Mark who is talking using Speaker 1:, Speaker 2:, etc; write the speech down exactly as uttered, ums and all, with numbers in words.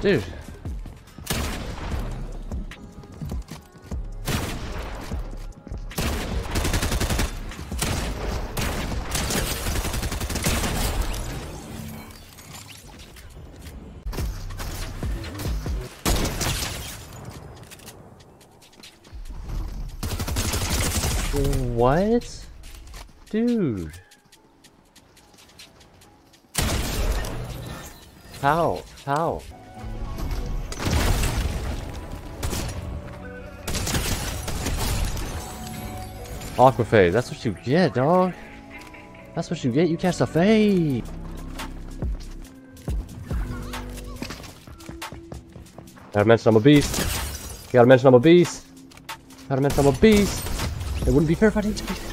Speaker 1: Dude. What? Dude. How? How? Aquaphase, that's what you get, dog. That's what you get, you catch the fade. Gotta mention I'm a beast. Gotta mention I'm a beast. Gotta mention I'm a beast. It wouldn't be fair if I didn't.